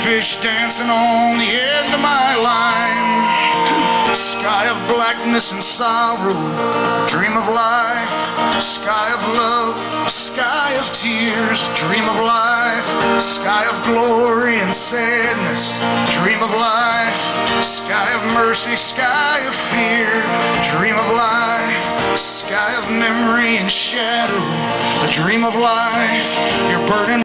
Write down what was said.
fish dancing on the end of my line. Sky of blackness and sorrow, dream of life. Sky of love, sky of tears, dream of life. Sky of glory and sadness, dream of life. Sky of mercy, sky of fear, dream of life. Sky of memory and shadow, a dream of life. Your burden